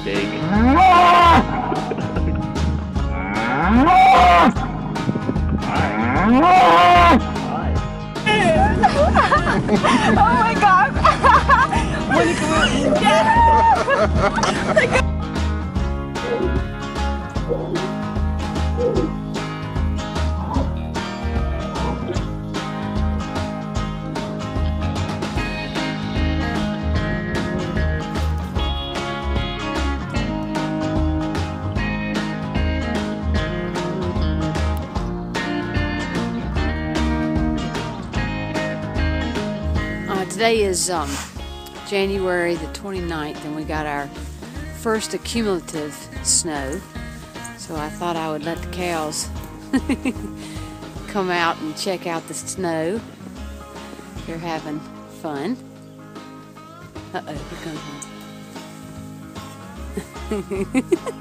big. Oh my God! When you come out, Today is January the 29th, and we got our first accumulative snow. So I thought I would let the cows come out and check out the snow. They're having fun. Uh-oh, here comes one.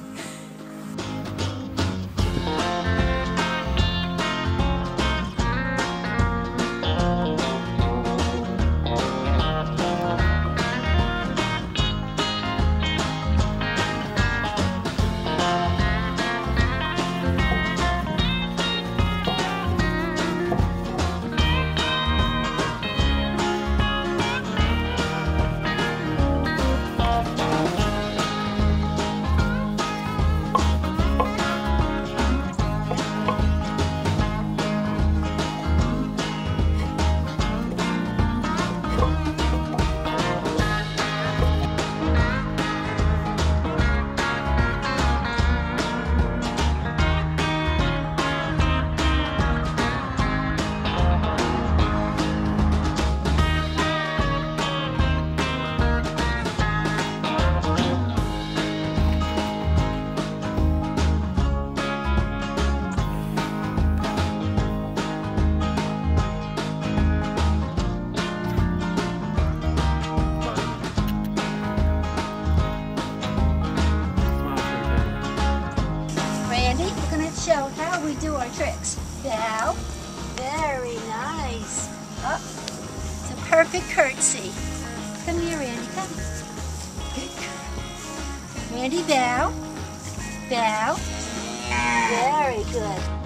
We're going to show how we do our tricks. Bow. Very nice. Up. It's a perfect curtsy. Come here, Randy. Come. Good girl. Randy, bow. Bow. Very good.